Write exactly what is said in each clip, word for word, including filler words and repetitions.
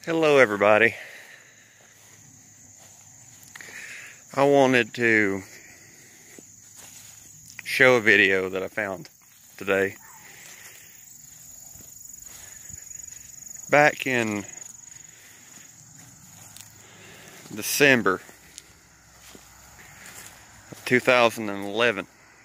Hello everybody. I wanted to show a video that I found today. Back in December of two thousand eleven,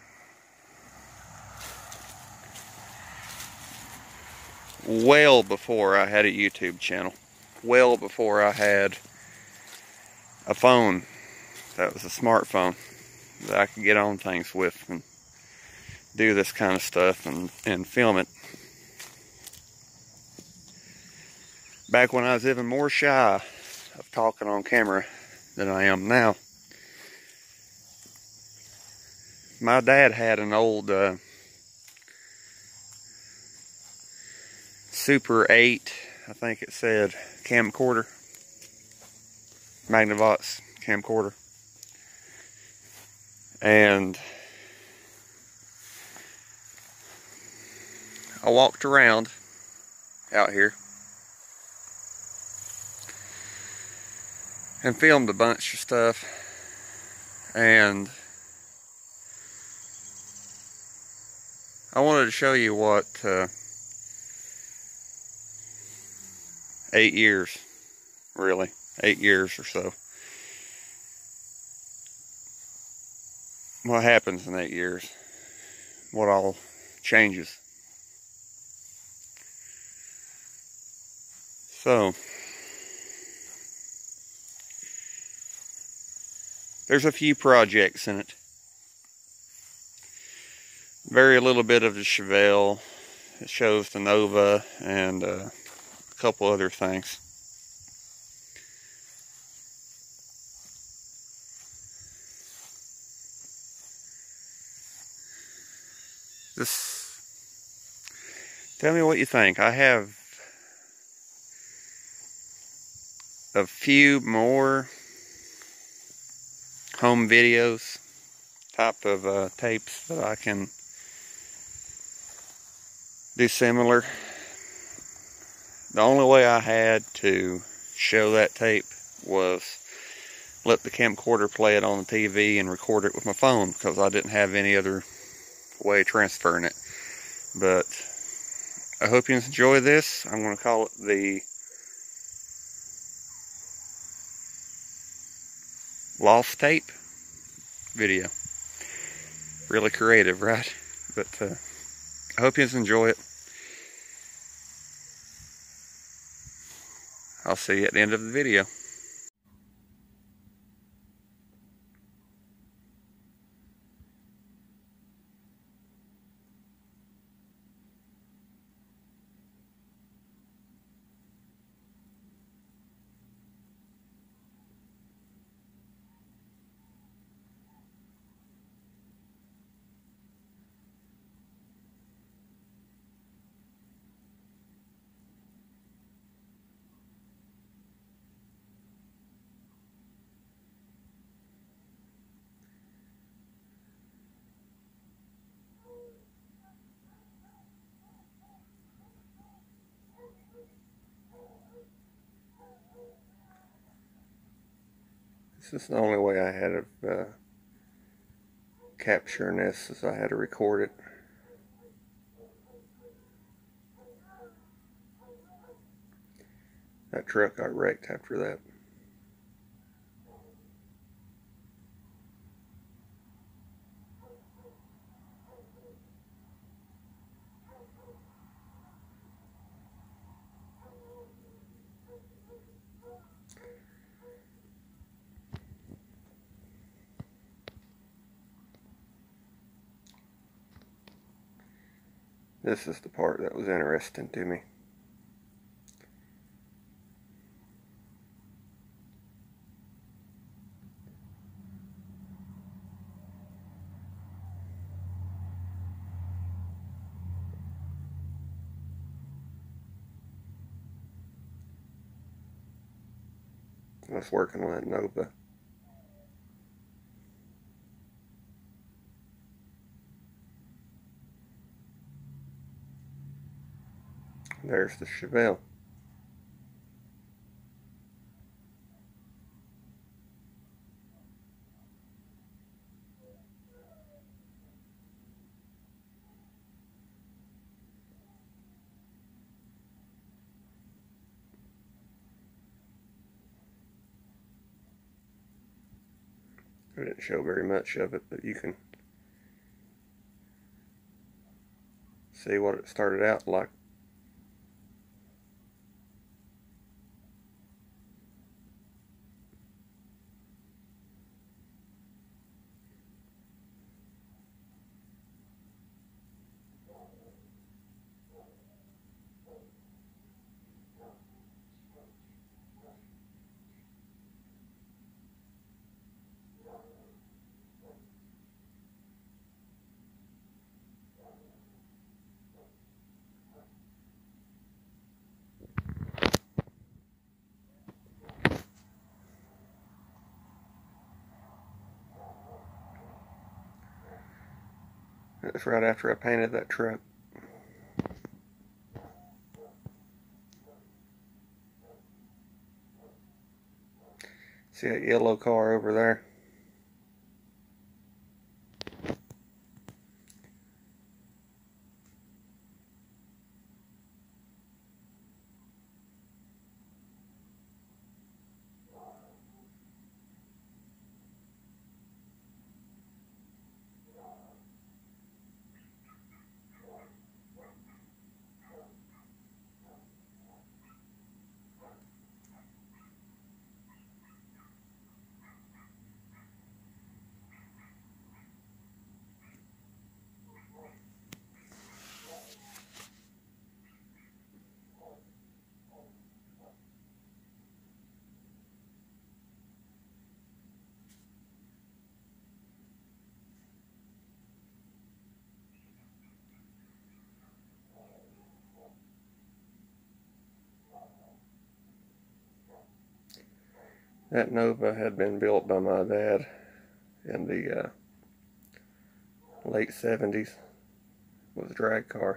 well before I had a YouTube channel, well before I had a phone that was a smartphone that I could get on things with and do this kind of stuff and, and film it. Back when I was even more shy of talking on camera than I am now. My dad had an old uh, Super eight, I think it said, camcorder, Magnavox camcorder. And I walked around out here and filmed a bunch of stuff, and I wanted to show you what uh, eight years, really, eight years or so, what happens in eight years, what all changes. So, there's a few projects in it. Very little bit of the Chevelle. It shows the Nova and uh, a couple other things. This, tell me what you think. I have a few more home videos type of uh, tapes that I can do similar. The only way I had to show that tape was let the camcorder play it on the T V and record it with my phone, because I didn't have any other way of transferring it. But I hope you enjoy this. I'm going to call it the Lost Tape video. Really creative, right? But uh, I hope you enjoy it. I'll see you at the end of the video. This is the only way I had of uh, capturing this, is I had to record it. That truck got wrecked after that. This is the part that was interesting to me. I was working on that Nova. There's the Chevelle. I didn't show very much of it, but you can see what it started out like. That's right after I painted that truck. See that yellow car over there? That Nova had been built by my dad in the uh, late seventies. It was a drag car.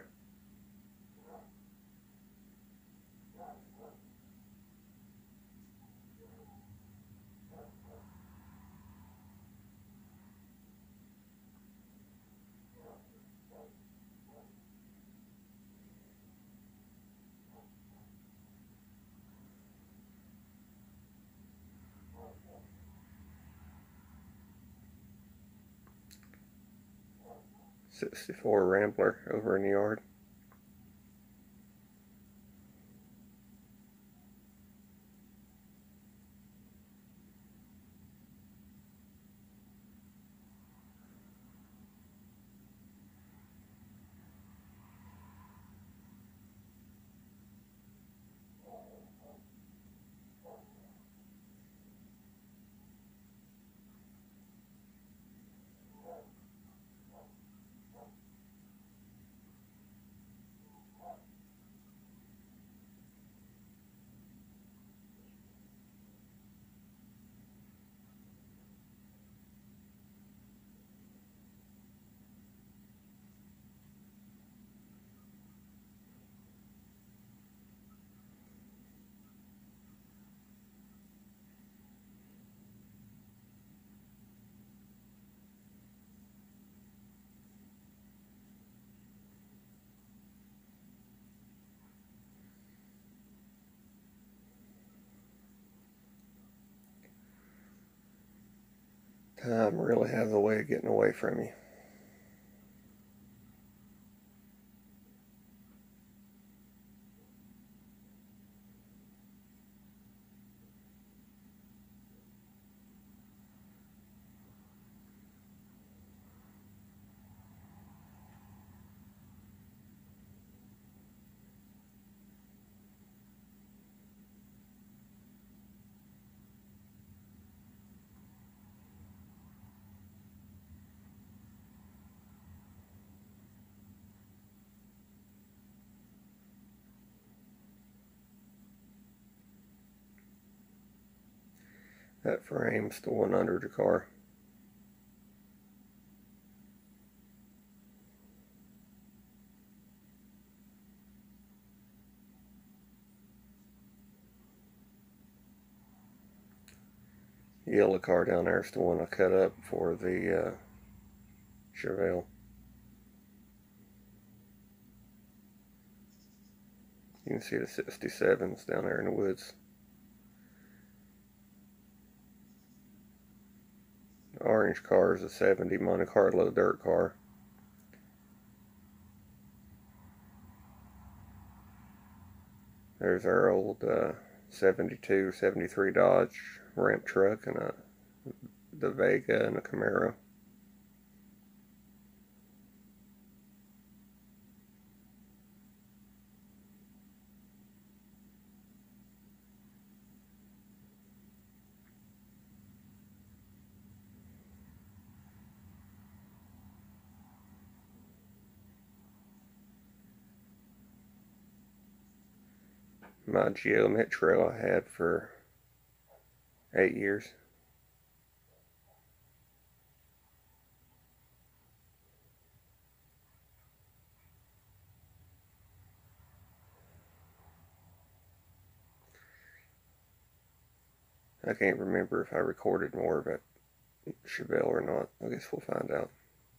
sixty-four Rambler over in the yard. Time really has a way of getting away from you. That frame's the one under the car. The yellow car down there is the one I cut up for the uh, Chevelle. You can see the sixty-sevens down there in the woods. All orange car is a seventy Monte Carlo dirt car. There's our old uh, seventy-two, seventy-three Dodge ramp truck and a, the Vega and a Camaro. My Geo Metro I had for eight years. I can't remember if I recorded more about Chevelle or not. I guess we'll find out.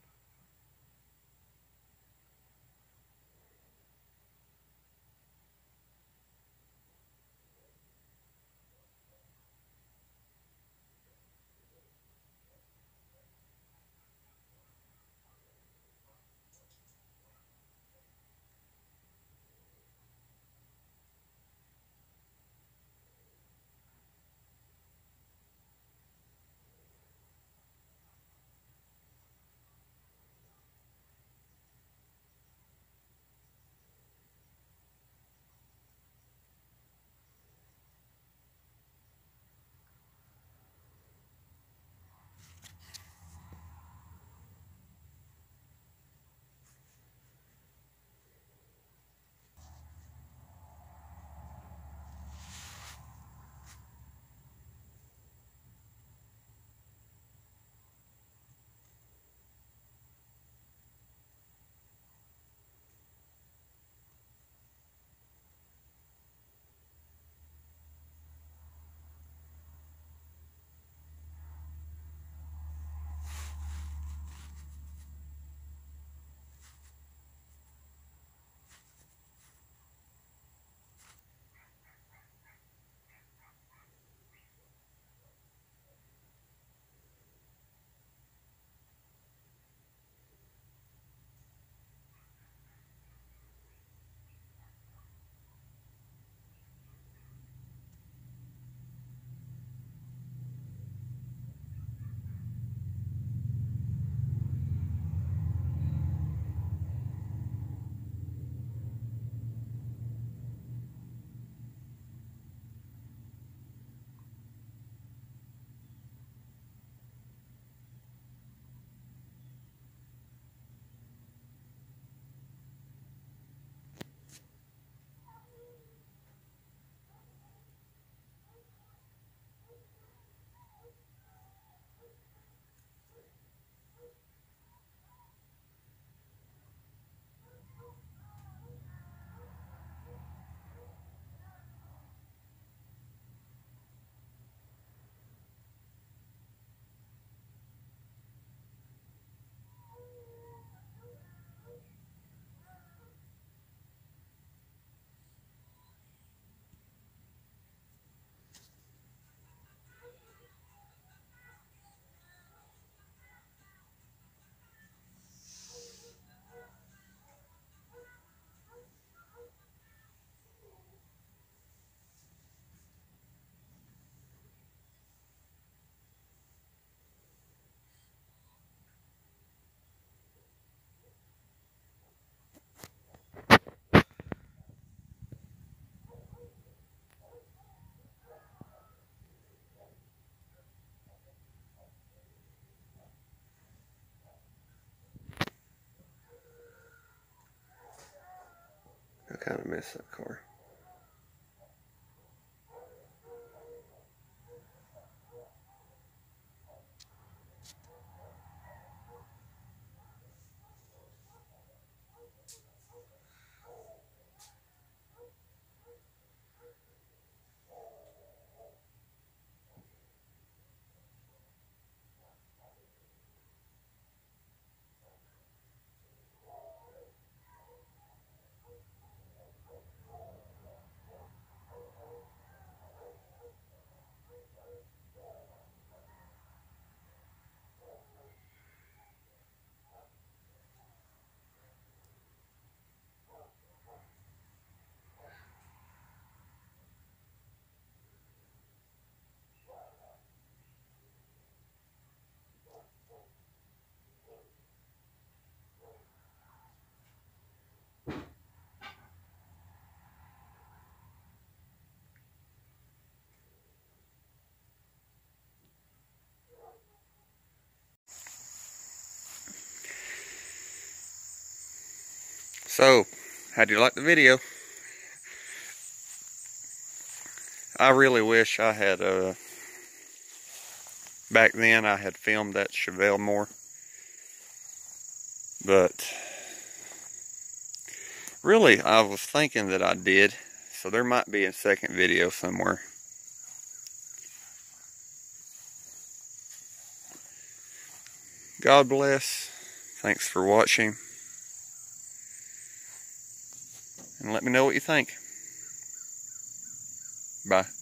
I kind of miss that car. So, how do you like the video? I really wish I had, uh, back then I had filmed that Chevelle more. But, really, I was thinking that I did. So there might be a second video somewhere. God bless. Thanks for watching. And let me know what you think. Bye.